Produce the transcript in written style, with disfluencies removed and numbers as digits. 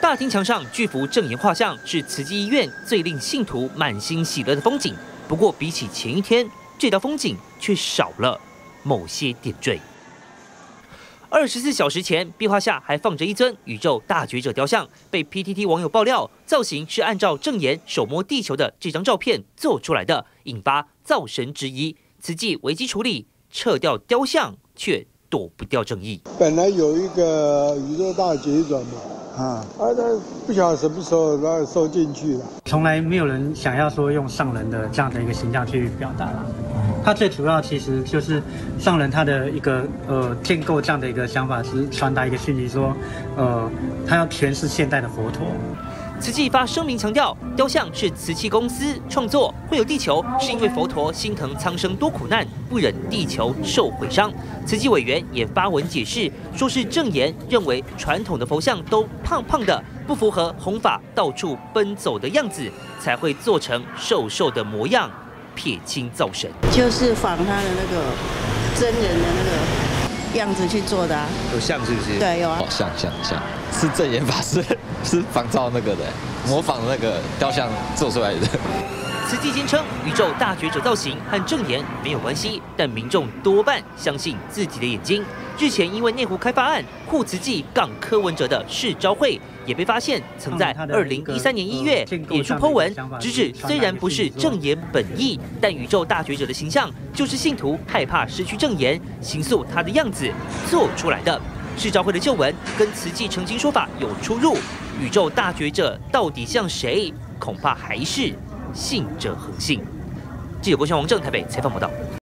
大厅墙上巨幅证言画像是慈济医院最令信徒满心喜乐的风景。不过，比起前一天，这道风景却少了某些点缀。24小时前，壁画下还放着一尊宇宙大觉者雕像，被 PTT 网友爆料，造型是按照证言手摸地球的这张照片做出来的，引发造神质疑。慈济危机处理，撤掉雕像，却躲不掉正义。 本来有一个宇宙大觉者嘛。他不晓得什么时候他收进去了。 从来没有人想要说用上人的这样的一个形象去表达啦。他最主要其实就是上人他的一个建构这样的一个想法，是传达一个讯息说，他要诠释现代的佛陀。 慈济发声明强调，雕像是慈济公司创作，会有地球是因为佛陀心疼苍生多苦难，不忍地球受毁伤。慈济委员也发文解释，说是证言认为传统的佛像都胖胖的，不符合弘法到处奔走的样子，才会做成瘦瘦的模样，撇清造神。 就是仿他的那个真人的那个样子去做的啊。 有像是不是？ 对，有啊。 像，是证言法师。是仿照那个的，模仿那个雕像做出来的。 慈济坚称宇宙大觉者造型和证言没有关系，但民众多半相信自己的眼睛。日前因为内湖开发案护慈济杠柯文哲的世昭会，也被发现曾在2013年1月脸书 po 文，直指虽然不是证言本意，但宇宙大觉者的形象就是信徒害怕失去证言，形塑他的样子做出来的。世昭会的旧文跟慈济澄清说法有出入。宇宙大觉者到底像谁？恐怕还是信者恒信。记者郭轩、王正台北采访报道。